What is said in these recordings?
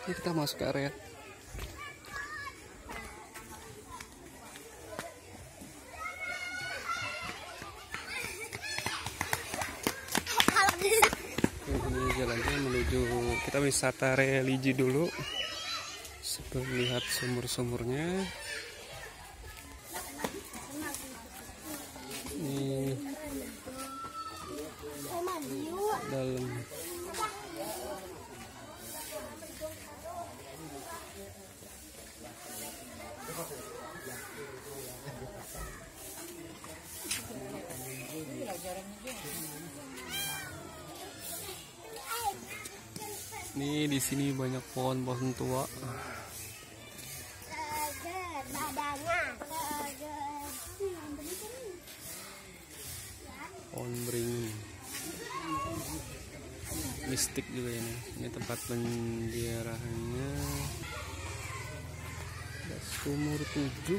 Ini kita masuk ke area. Ini jalannya menuju, kita wisata religi dulu sebelum lihat sumur-sumurnya. Ini dalam. Nih di sini banyak pohon-pohon tua. Pohon beringin. Mistik juga ini. Ini tempat penziarahannya. Ada sumur 7.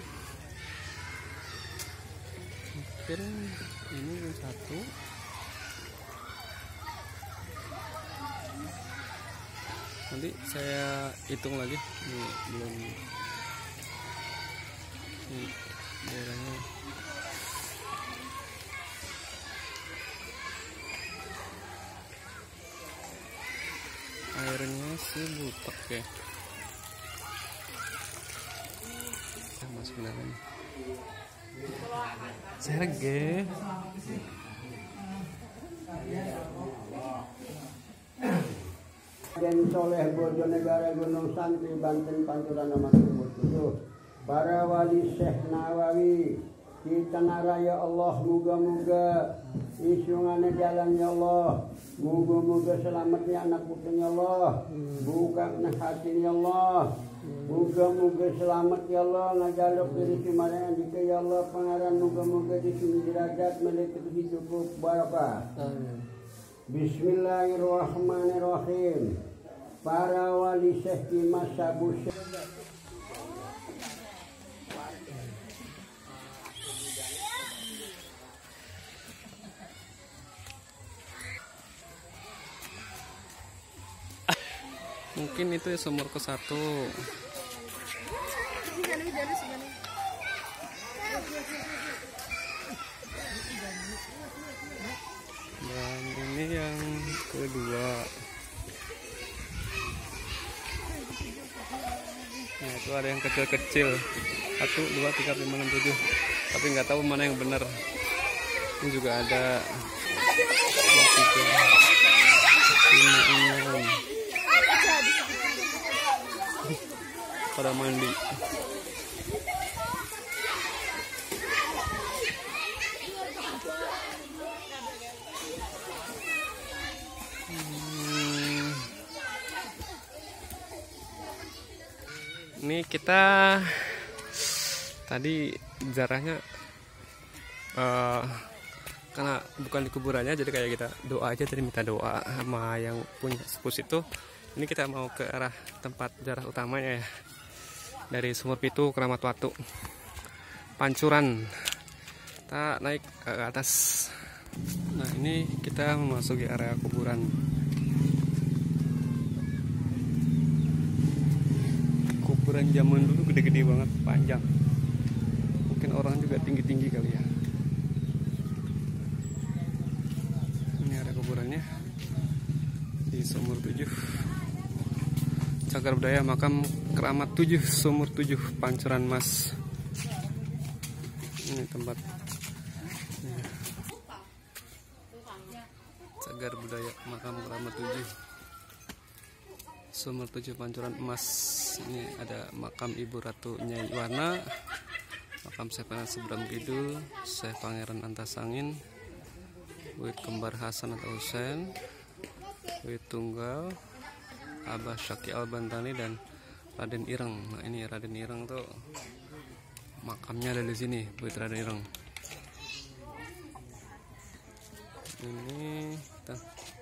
Mungkin ini yang satu. Nanti saya hitung lagi. Ini belum. Ini daerahnya. Airnya sih butek ya. Kita masuk dalam. Serge. Den Soleh Bojonegara Gunung Santri Banten Panturan Nomor 7. Para wali Syekh Nawawi kita naraya Allah, muga-muga isungane jalan ya Allah, muga-muga selamatnya anak putunya Allah, buka hatinya Allah, muga-muga selamat ya Allah, ngajaluk diri simarang jika ya Allah pangaran, muga-muga di sini derajat melihat hidup barakah. Bismillahirrahmanirrahim. Para wali Syekh di masa Syekh. Mungkin itu ya sumur ke-1. Dan ini yang kedua. Nah itu ada yang kecil-kecil. 1, 2, 3, 5, 6, 7. Tapi nggak tahu mana yang benar. Ini juga ada 3, 4, 5, 6. Pada mandi. Ini kita tadi ziarahnya karena bukan di kuburannya, jadi kayak kita doa aja, tadi minta doa sama yang punya spus itu. Ini kita mau ke arah tempat ziarah utamanya ya, dari Sumur Pitu Keramat Watu Pancuran. Kita naik ke atas. Nah ini kita memasuki area kuburan. Kuburan zaman dulu gede-gede banget, panjang. Mungkin orang juga tinggi-tinggi kali ya. Ini ada kuburannya di Sumur 7. Cagar Budaya Makam Keramat 7 Sumur 7 Pancuran Mas. Ini tempat Cagar Budaya Makam Keramat 7 Sumur 7 Pancuran Emas. Ini ada makam Ibu Ratu Nyai Warna, makam Syekh Sebram Kidul, Syekh Pangeran Antasangin, Wid Kembar Hasan atau Husain, Wid Tunggal, Abah Syaki Al-Bantani, dan Raden Ireng. Nah ini Raden Ireng tuh makamnya ada di sini, Wid Raden Ireng. Ini kita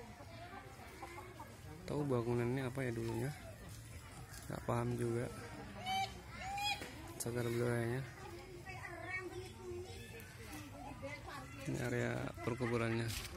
tahu bangunannya apa ya dulunya, nggak paham juga. Cagar budayanya. Ini area perkuburannya.